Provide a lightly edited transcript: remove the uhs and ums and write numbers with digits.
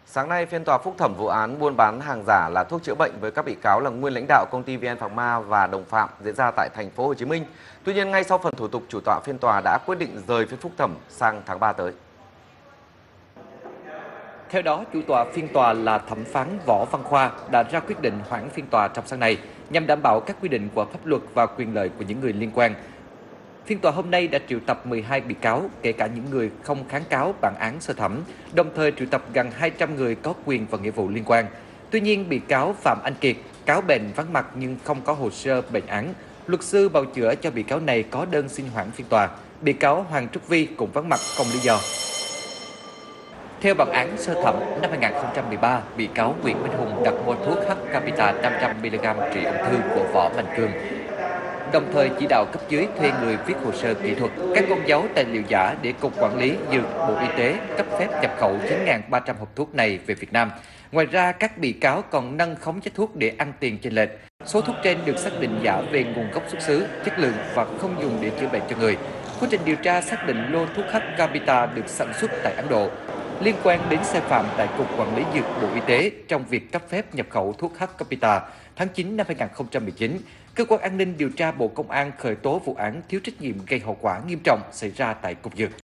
Sáng nay, phiên tòa phúc thẩm vụ án buôn bán hàng giả là thuốc chữa bệnh với các bị cáo là nguyên lãnh đạo công ty VN Phạc Ma và đồng phạm diễn ra tại thành phố Hồ Chí Minh. Tuy nhiên, ngay sau phần thủ tục, chủ tọa phiên tòa đã quyết định rời phiên phúc thẩm sang tháng 3 tới. Theo đó, chủ tọa phiên tòa là thẩm phán Võ Văn Khoa đã ra quyết định hoãn phiên tòa trong sáng nay nhằm đảm bảo các quy định của pháp luật và quyền lợi của những người liên quan. Phiên tòa hôm nay đã triệu tập 12 bị cáo, kể cả những người không kháng cáo bản án sơ thẩm, đồng thời triệu tập gần 200 người có quyền và nghĩa vụ liên quan. Tuy nhiên, bị cáo Phạm Anh Kiệt, cáo bệnh vắng mặt nhưng không có hồ sơ bệnh án. Luật sư bào chữa cho bị cáo này có đơn xin hoãn phiên tòa. Bị cáo Hoàng Trúc Vi cũng vắng mặt không lý do. Theo bản án sơ thẩm năm 2013, bị cáo Nguyễn Minh Hùng đặt mua thuốc H-Capita 500mg trị ung thư của Võ Mạnh Cường, đồng thời chỉ đạo cấp dưới thuê người viết hồ sơ kỹ thuật, các con dấu tài liệu giả để Cục Quản lý Dược Bộ Y tế cấp phép nhập khẩu 9.300 hộp thuốc này về Việt Nam. Ngoài ra, các bị cáo còn nâng khống giá thuốc để ăn tiền chênh lệch. Số thuốc trên được xác định giả về nguồn gốc xuất xứ, chất lượng và không dùng để chữa bệnh cho người. Quá trình điều tra xác định lô thuốc H-Capita được sản xuất tại Ấn Độ. Liên quan đến sai phạm tại Cục Quản lý Dược Bộ Y tế trong việc cấp phép nhập khẩu thuốc H-Capita, tháng 9 năm 2019, Cơ quan An ninh điều tra Bộ Công an khởi tố vụ án thiếu trách nhiệm gây hậu quả nghiêm trọng xảy ra tại Cục Dược.